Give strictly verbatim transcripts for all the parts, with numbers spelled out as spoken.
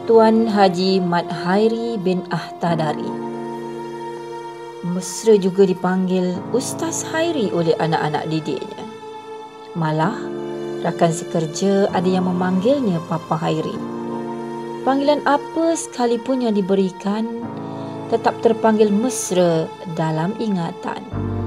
Tuan Haji Mat Hairi bin Ahtadari. Mesra juga dipanggil Ustaz Hairi oleh anak-anak didiknya. Malah, rakan sekerja ada yang memanggilnya Papa Hairi. Panggilan apa sekalipun yang diberikan, tetap terpanggil mesra dalam ingatan.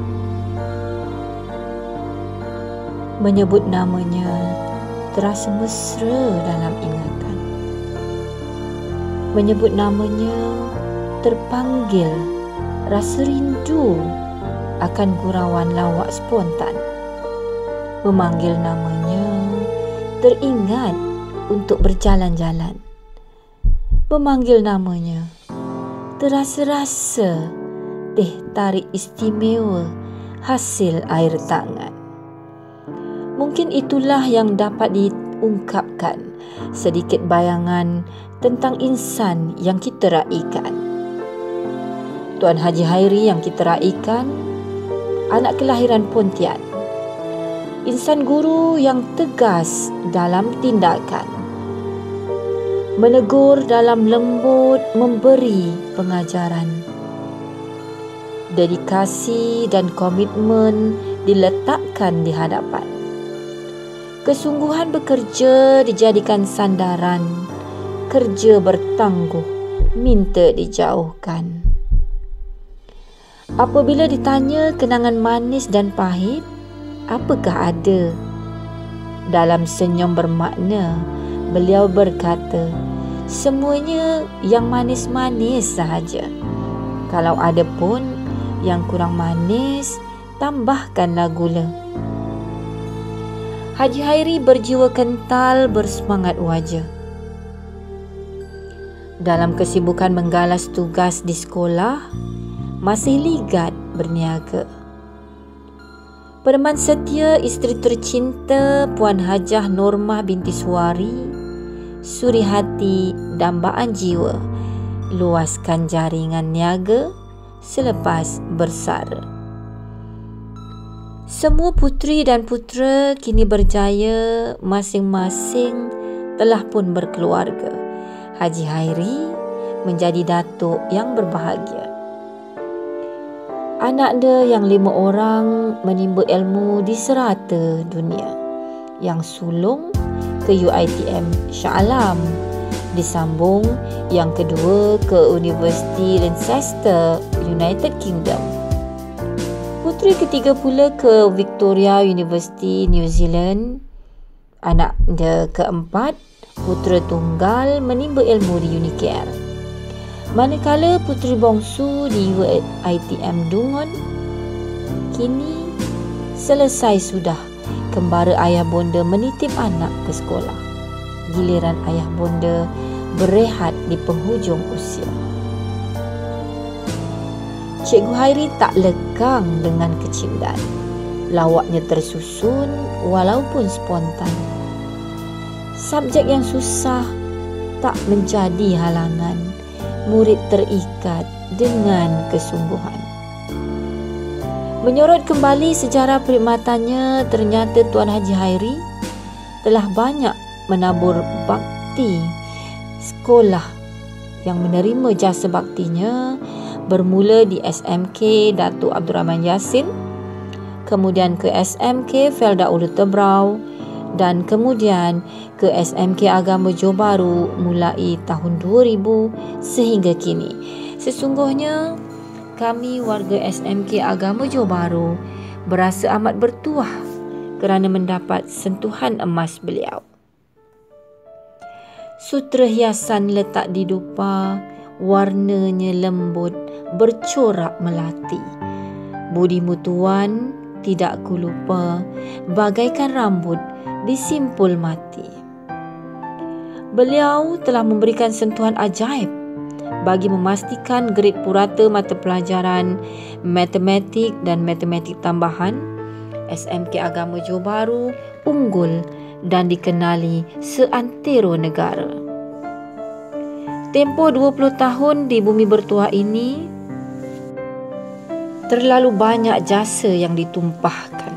Menyebut namanya terasa mesra dalam ingatan. Menyebut namanya terpanggil rasa rindu akan gurauan lawak spontan. Memanggil namanya teringat untuk berjalan-jalan. Memanggil namanya terasa-rasa teh tarik istimewa hasil air tangan. Mungkin itulah yang dapat diungkapkan sedikit bayangan tentang insan yang kita raikan. Tuan Haji Hairi yang kita raikan, anak kelahiran Pontian. Insan guru yang tegas dalam tindakan. Menegur dalam lembut, memberi pengajaran. Dedikasi dan komitmen diletakkan di hadapan. Kesungguhan bekerja dijadikan sandaran. Kerja bertangguh, minta dijauhkan. Apabila ditanya kenangan manis dan pahit, apakah ada? Dalam senyum bermakna, beliau berkata, semuanya yang manis-manis sahaja. Kalau ada pun yang kurang manis, tambahkanlah gula. Haji Hairi berjiwa kental, bersemangat wajah. Dalam kesibukan menggalas tugas di sekolah, masih ligat berniaga. Peneman setia isteri tercinta Puan Hajah Normah binti Suari, suri hati dambaan jiwa, luaskan jaringan niaga selepas bersara. Semua puteri dan putera kini berjaya, masing-masing telah pun berkeluarga. Haji Hairi menjadi datuk yang berbahagia. Anak dia yang lima orang menimba ilmu di serata dunia. Yang sulung ke U I T M Shah Alam, disambung yang kedua ke Universiti Leicester, United Kingdom. Puteri ketiga pula ke Victoria University, New Zealand. Anak dia keempat, putera tunggal, menimba ilmu di Unicare. Manakala puteri bongsu di U I T M Dungon, kini selesai sudah kembara ayah bonda menitip anak ke sekolah. Giliran ayah bonda berehat di penghujung usia. Cikgu Hairi tak lekang dengan kecindan. Lawaknya tersusun walaupun spontan. Subjek yang susah tak menjadi halangan. Murid terikat dengan kesungguhan. Menyorot kembali sejarah perkhidmatannya, ternyata Tuan Haji Hairi telah banyak menabur bakti sekolah yang menerima jasa baktinya, bermula di S M K Datuk Abdul Rahman Yassin, kemudian ke S M K Felda Ulu Tebrau, dan kemudian ke S M K Agama Johor Bahru mulai tahun dua ribu sehingga kini. Sesungguhnya kami warga S M K Agama Johor Bahru berasa amat bertuah kerana mendapat sentuhan emas beliau. Sutra hiasan letak di dupa, warnanya lembut, bercorak melati. Budi mutuan tidak ku lupa, bagaikan rambut disimpul mati. Beliau telah memberikan sentuhan ajaib bagi memastikan grade purata mata pelajaran matematik dan matematik tambahan S M K Agama Johor Bahru unggul dan dikenali seantero negara. Tempoh dua puluh tahun di bumi bertuah ini, terlalu banyak jasa yang ditumpahkan.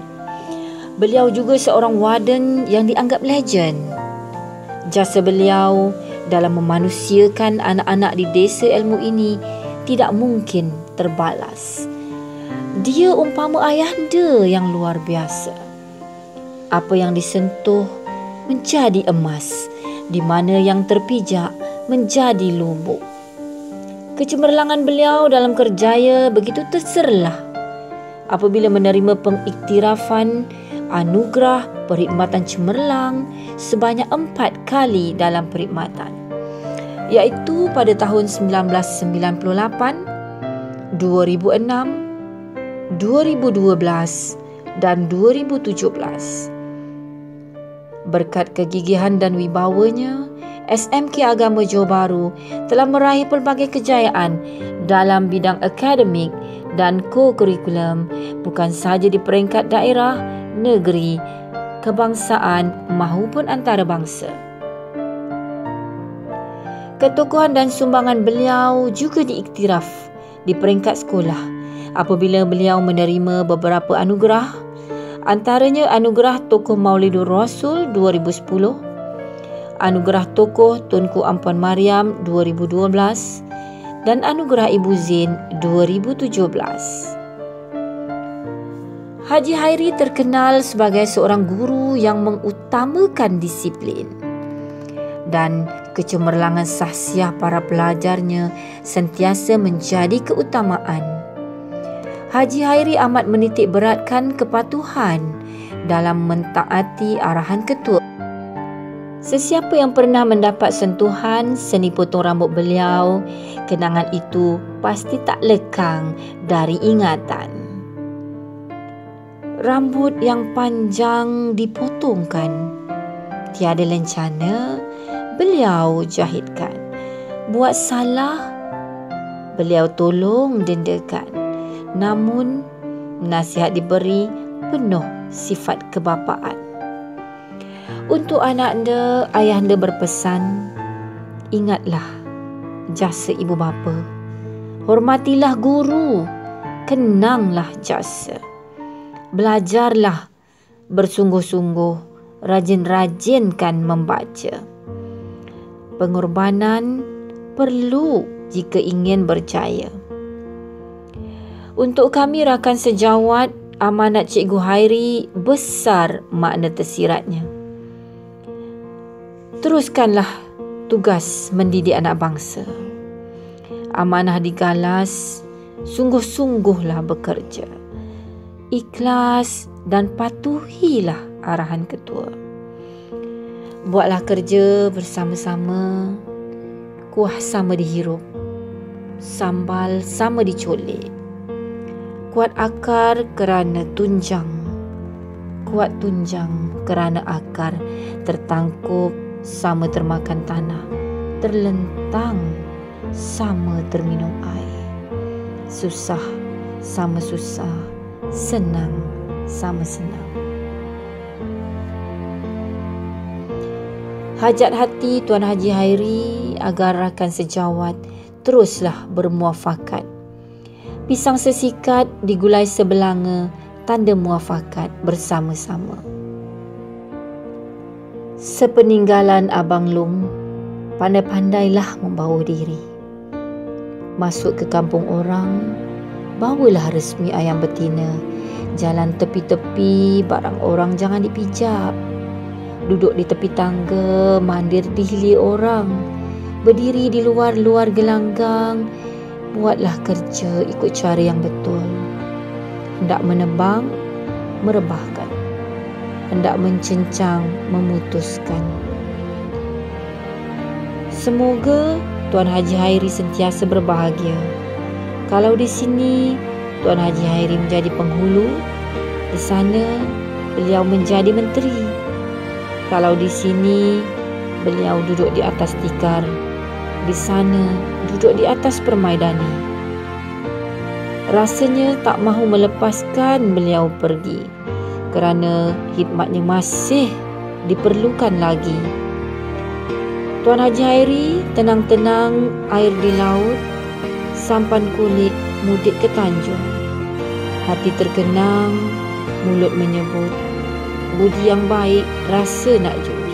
Beliau juga seorang warden yang dianggap legend. Jasa beliau dalam memanusiakan anak-anak di desa ilmu ini tidak mungkin terbalas. Dia umpama ayahanda yang luar biasa. Apa yang disentuh menjadi emas, di mana yang terpijak menjadi lubuk. Kecemerlangan beliau dalam kerjaya begitu terserlah apabila menerima pengiktirafan anugerah perkhidmatan cemerlang sebanyak empat kali dalam perkhidmatan, iaitu pada tahun seribu sembilan ratus sembilan puluh lapan, dua ribu enam, dua ribu dua belas dan dua ribu tujuh belas. Berkat kegigihan dan wibawanya, S M K Agama Johor Bahru telah meraih pelbagai kejayaan dalam bidang akademik dan ko-kurikulum, bukan sahaja di peringkat daerah, negeri, kebangsaan maupun antarabangsa. Ketokohan dan sumbangan beliau juga diiktiraf di peringkat sekolah apabila beliau menerima beberapa anugerah, antaranya Anugerah Tokoh Maulidur Rasul dua ribu sepuluh, Anugerah Tokoh Tunku Ampuan Mariam dua ribu dua belas dan Anugerah Ibu Zain dua ribu tujuh belas. Haji Hairi terkenal sebagai seorang guru yang mengutamakan disiplin, dan kecemerlangan sahsiah para pelajarnya sentiasa menjadi keutamaan. Haji Hairi amat menitik beratkan kepatuhan dalam mentaati arahan ketua. Sesiapa yang pernah mendapat sentuhan seni potong rambut beliau, kenangan itu pasti tak lekang dari ingatan. Rambut yang panjang dipotongkan, tiada lencana beliau jahitkan. Buat salah, beliau tolong dendakan. Namun, nasihat diberi penuh sifat kebapaan. Untuk anak anda, ayah anda berpesan, ingatlah jasa ibu bapa. Hormatilah guru, kenanglah jasa. Belajarlah bersungguh-sungguh, rajin-rajinkan membaca. Pengorbanan perlu jika ingin berjaya. Untuk kami rakan sejawat, amanat Cikgu Hairi besar makna tersiratnya. Teruskanlah tugas mendidik anak bangsa. Amanah digalas, sungguh-sungguhlah bekerja. Ikhlas dan patuhilah arahan ketua. Buatlah kerja bersama-sama, kuah sama dihirup, sambal sama dicolek. Kuat akar kerana tunjang, kuat tunjang kerana akar, tertangkup sama termakan tanah, terlentang sama terminum air. Susah sama susah, senang sama senang. Hajat hati Tuan Haji Hairi agar rakan sejawat teruslah bermuafakat. Pisang sesikat digulai sebelanga, tanda muafakat bersama-sama. Sepeninggalan Abang Long, pandai-pandailah membawa diri. Masuk ke kampung orang, bawalah resmi ayam betina. Jalan tepi-tepi, barang orang jangan dipijak. Duduk di tepi tangga, mandir di hilir orang. Berdiri di luar-luar gelanggang, buatlah kerja ikut cara yang betul. Hendak menebang, merebahkan. Hendak mencencang, memutuskan. Semoga Tuan Haji Hairi sentiasa berbahagia. Kalau di sini Tuan Haji Hairi menjadi penghulu, di sana beliau menjadi menteri. Kalau di sini beliau duduk di atas tikar, di sana duduk di atas permaidani. Rasanya tak mahu melepaskan beliau pergi, kerana khidmatnya masih diperlukan lagi. Tuan Haji Hairi tenang-tenang air di laut, sampan kulit mudik ke Tanjung. Hati tergenang, mulut menyebut, budi yang baik rasa nak jus.